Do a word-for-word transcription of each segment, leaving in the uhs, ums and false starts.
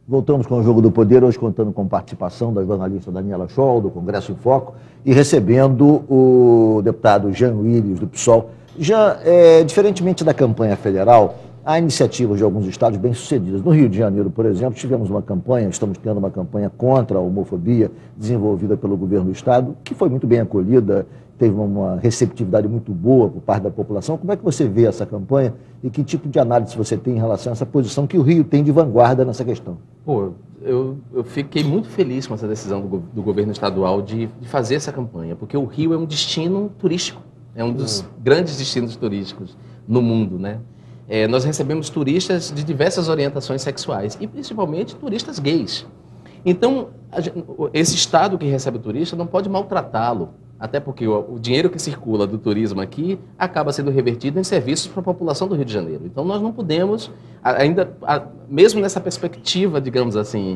Voltamos com o Jogo do Poder, hoje contando com participação da jornalista Daniela Scholl, do Congresso em Foco, e recebendo o deputado Jean Willis, do PSOL. Já, é, diferentemente da campanha federal, há iniciativas de alguns estados bem-sucedidas. No Rio de Janeiro, por exemplo, tivemos uma campanha, estamos tendo uma campanha contra a homofobia, desenvolvida pelo governo do estado, que foi muito bem acolhida, teve uma receptividade muito boa por parte da população. Como é que você vê essa campanha e que tipo de análise você tem em relação a essa posição que o Rio tem de vanguarda nessa questão? Pô, eu, eu fiquei muito feliz com essa decisão do, do governo estadual de, de fazer essa campanha, porque o Rio é um destino turístico, é um dos hum. grandes destinos turísticos no mundo, né? É, nós recebemos turistas de diversas orientações sexuais e principalmente turistas gays. Então, a, esse estado que recebe o turista não pode maltratá-lo, até porque o, o dinheiro que circula do turismo aqui acaba sendo revertido em serviços para a população do Rio de Janeiro. Então, nós não podemos, ainda, mesmo nessa perspectiva, digamos assim,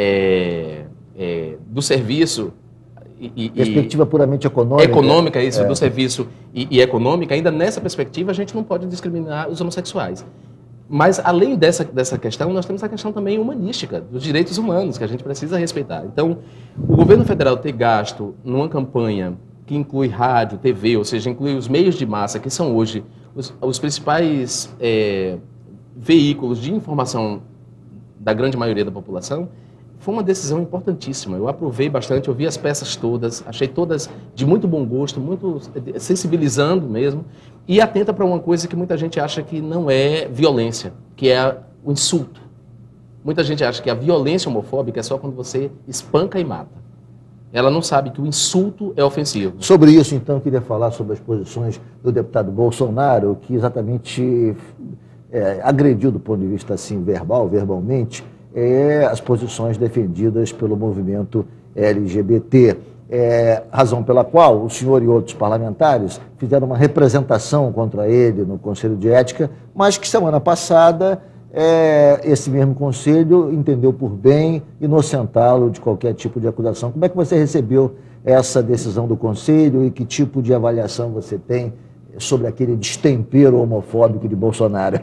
é, é, do serviço... E, perspectiva puramente econômica. Econômica, isso, é. do serviço e, e econômica, ainda nessa perspectiva a gente não pode discriminar os homossexuais. Mas, além dessa, dessa questão, nós temos a questão também humanística, dos direitos humanos, que a gente precisa respeitar. Então, o governo federal ter gasto numa campanha que inclui rádio, T V, ou seja, inclui os meios de massa, que são hoje os, os principais é, veículos de informação da grande maioria da população, foi uma decisão importantíssima. Eu aprovei bastante, eu vi as peças todas, achei todas de muito bom gosto, muito sensibilizando mesmo, e atenta para uma coisa que muita gente acha que não é violência, que é o insulto. Muita gente acha que a violência homofóbica é só quando você espanca e mata. Ela não sabe que o insulto é ofensivo. Sobre isso, então, eu queria falar sobre as posições do deputado Bolsonaro, que exatamente é, agrediu do ponto de vista assim, verbal, verbalmente, É, as posições defendidas pelo movimento L G B T, é, razão pela qual o senhor e outros parlamentares fizeram uma representação contra ele no Conselho de Ética, mas que semana passada é, esse mesmo Conselho entendeu por bem inocentá-lo de qualquer tipo de acusação. Como é que você recebeu essa decisão do Conselho e que tipo de avaliação você tem sobre aquele destempero homofóbico de Bolsonaro?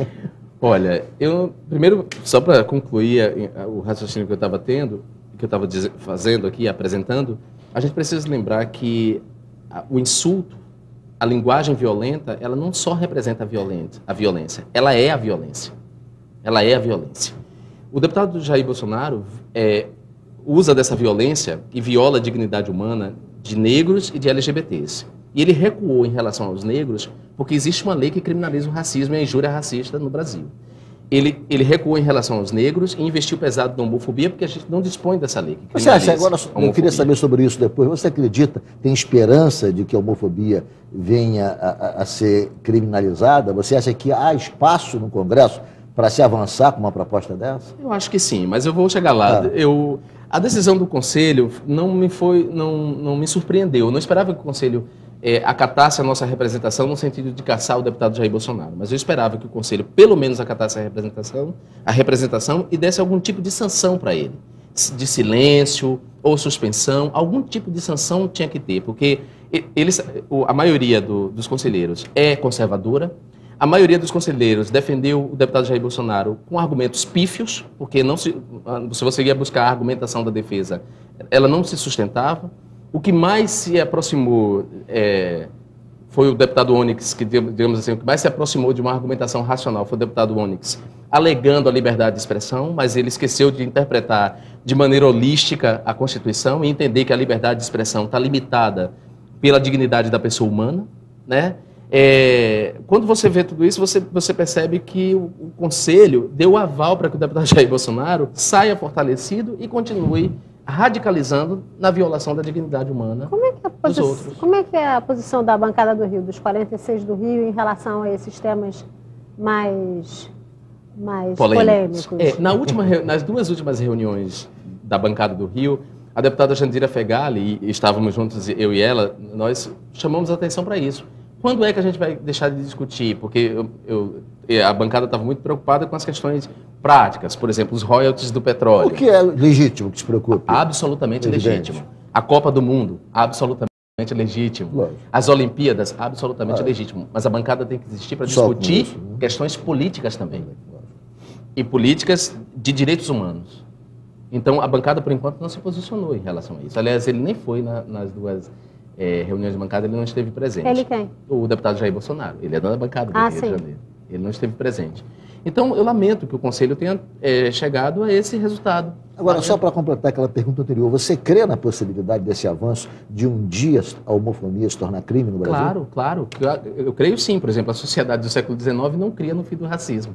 Olha, eu primeiro, só para concluir a, a, o raciocínio que eu estava tendo, que eu estava fazendo aqui, apresentando, a gente precisa lembrar que a, o insulto, a linguagem violenta, ela não só representa a, violenta, a violência, ela é a violência. Ela é a violência. O deputado Jair Bolsonaro é, usa dessa violência e viola a dignidade humana de negros e de L G B Ts. E ele recuou em relação aos negros porque existe uma lei que criminaliza o racismo e a injúria racista no Brasil. Ele, ele recuou em relação aos negros e investiu pesado na homofobia porque a gente não dispõe dessa lei que criminaliza. Você acha, agora eu queria saber sobre isso depois, você acredita, tem esperança de que a homofobia venha a, a, a ser criminalizada? Você acha que há espaço no Congresso para se avançar com uma proposta dessa? Eu acho que sim, mas eu vou chegar lá. Ah. Eu, a decisão do Conselho não me, foi, não, não me surpreendeu. Eu não esperava que o Conselho É, acatasse a nossa representação no sentido de caçar o deputado Jair Bolsonaro. Mas eu esperava que o Conselho, pelo menos, acatasse a representação, a representação e desse algum tipo de sanção para ele. De silêncio ou suspensão, algum tipo de sanção tinha que ter, porque eles, a maioria do, dos conselheiros é conservadora, a maioria dos conselheiros defendeu o deputado Jair Bolsonaro com argumentos pífios, porque não se, se você ia buscar a argumentação da defesa, ela não se sustentava. O que mais se aproximou é, foi o deputado Onyx, que, digamos assim, o que mais se aproximou de uma argumentação racional foi o deputado Onyx, alegando a liberdade de expressão, mas ele esqueceu de interpretar de maneira holística a Constituição e entender que a liberdade de expressão está limitada pela dignidade da pessoa humana, né? É, quando você vê tudo isso, você, você percebe que o, o Conselho deu aval para que o deputado Jair Bolsonaro saia fortalecido e continue radicalizando na violação da dignidade humana como é que é a dos outros. Como é que é a posição da bancada do Rio, dos quarenta e seis do Rio, em relação a esses temas mais, mais polêmicos? polêmicos? É, na última, nas duas últimas reuniões da bancada do Rio, a deputada Jandira Fegali, e estávamos juntos, eu e ela, nós chamamos a atenção para isso. Quando é que a gente vai deixar de discutir? Porque eu, eu, a bancada estava muito preocupada com as questões práticas, por exemplo, os royalties do petróleo. O que é legítimo que se preocupe? Absolutamente Evidente. legítimo. A Copa do Mundo, absolutamente legítimo. Lógico. As Olimpíadas, absolutamente Lógico. legítimo. Mas a bancada tem que existir para discutir isso, né? questões políticas também. e políticas de direitos humanos. Então, a bancada, por enquanto, não se posicionou em relação a isso. Aliás, ele nem foi na, nas duas é, reuniões de bancada, ele não esteve presente. Ele quem? O deputado Jair Bolsonaro. Ele é da bancada do ah, Rio sim. de Janeiro. Ele não esteve presente. Então, eu lamento que o Conselho tenha é, chegado a esse resultado. Agora, só para completar aquela pergunta anterior, você crê na possibilidade desse avanço de um dia a homofonia se tornar crime no Brasil? Claro, claro. Eu, eu creio sim. Por exemplo, a sociedade do século dezenove não cria no fim do racismo.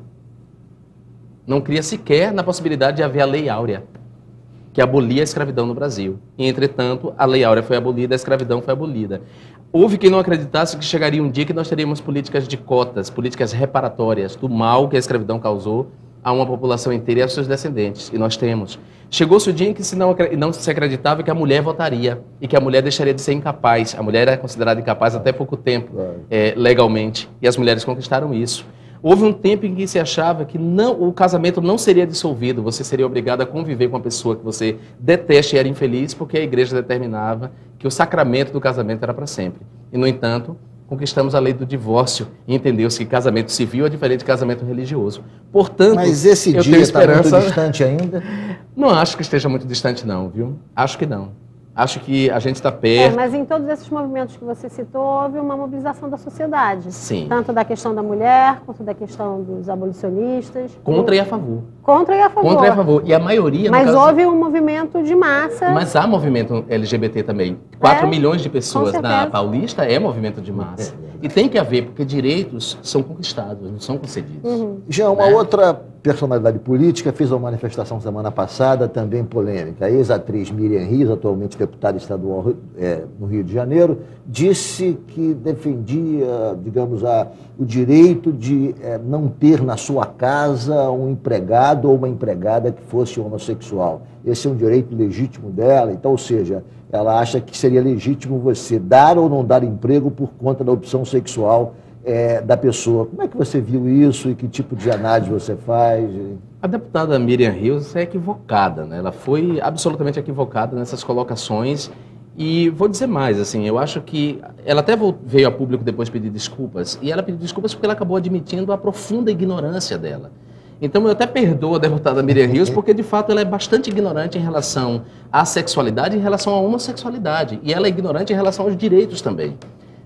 Não cria sequer na possibilidade de haver a Lei Áurea, que abolia a escravidão no Brasil. E, entretanto, a Lei Áurea foi abolida, a escravidão foi abolida. Houve quem não acreditasse que chegaria um dia que nós teríamos políticas de cotas, políticas reparatórias do mal que a escravidão causou a uma população inteira e aos seus descendentes. E nós temos. Chegou-se o dia em que se não, não se acreditava que a mulher votaria e que a mulher deixaria de ser incapaz. A mulher era considerada incapaz até pouco tempo, é, legalmente. E as mulheres conquistaram isso. Houve um tempo em que se achava que não, o casamento não seria dissolvido, você seria obrigado a conviver com uma pessoa que você detesta e era infeliz, porque a igreja determinava que o sacramento do casamento era para sempre. E, no entanto, conquistamos a lei do divórcio e entendeu-se que casamento civil é diferente de casamento religioso. Portanto, mas esse eu dia tenho está esperança... muito distante ainda? Não acho que esteja muito distante, não, viu? Acho que não. Acho que a gente está perto. É, mas em todos esses movimentos que você citou, houve uma mobilização da sociedade. Sim. Tanto da questão da mulher, quanto da questão dos abolicionistas. Contra e a favor. Contra e a favor. Contra e a favor. E a maioria... Mas caso... houve um movimento de massa. Mas há movimento L G B T também. quatro é, milhões de pessoas na Paulista é movimento de massa. E tem que haver, porque direitos são conquistados, não são concedidos. Uhum. Já uma né? outra personalidade política fez uma manifestação semana passada, também polêmica. A ex-atriz Miriam Rios, atualmente deputada estadual é, no Rio de Janeiro, disse que defendia, digamos, a, o direito de é, não ter na sua casa um empregado ou uma empregada que fosse homossexual. Esse é um direito legítimo dela, então, ou seja, ela acha que seria legítimo você dar ou não dar emprego por conta da opção sexual é, da pessoa. Como é que você viu isso e que tipo de análise você faz? A deputada Miriam Rios é equivocada, né? Ela foi absolutamente equivocada nessas colocações e vou dizer mais, assim, eu acho que ela até veio a público depois pedir desculpas e ela pediu desculpas porque ela acabou admitindo a profunda ignorância dela. Então eu até perdoo a deputada Miriam Rios porque de fato ela é bastante ignorante em relação à sexualidade e em relação à homossexualidade e ela é ignorante em relação aos direitos também.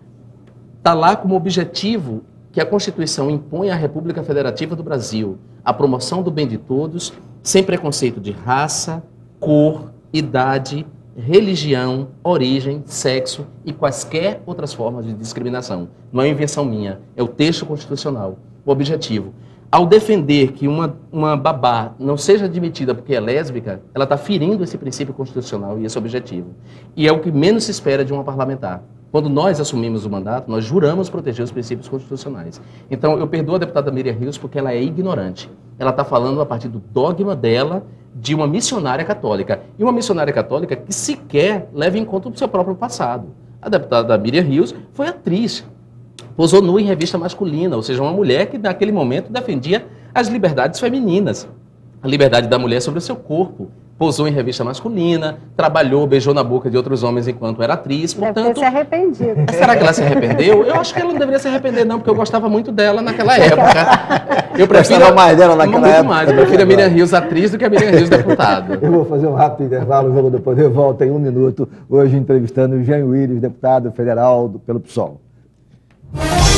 Está lá como objetivo que a Constituição impõe à República Federativa do Brasil a promoção do bem de todos, sem preconceito de raça, cor, idade, religião, origem, sexo e quaisquer outras formas de discriminação. Não é invenção minha, é o texto constitucional, o objetivo. Ao defender que uma, uma babá não seja admitida porque é lésbica, ela está ferindo esse princípio constitucional e esse objetivo. E é o que menos se espera de uma parlamentar. Quando nós assumimos o mandato, nós juramos proteger os princípios constitucionais. Então, eu perdoo a deputada Miriam Rios porque ela é ignorante. Ela está falando a partir do dogma dela de uma missionária católica. E uma missionária católica que sequer leva em conta o seu próprio passado. A deputada Miriam Rios foi atriz, posou nua em revista masculina, ou seja, uma mulher que naquele momento defendia as liberdades femininas. A liberdade da mulher sobre o seu corpo. Posou em revista masculina, trabalhou, beijou na boca de outros homens enquanto era atriz, portanto... Deve ter se arrependido. Será que ela se arrependeu? Eu acho que ela não deveria se arrepender não, porque eu gostava muito dela naquela época. Eu prefiro mais dela naquela muito época. mais, eu prefiro a Miriam Rios atriz do que a Miriam Rios deputada. Eu vou fazer um rápido intervalo, o Jogo do Poder volta em um minuto, hoje entrevistando o Jean Willis, deputado federal do, pelo P SOL.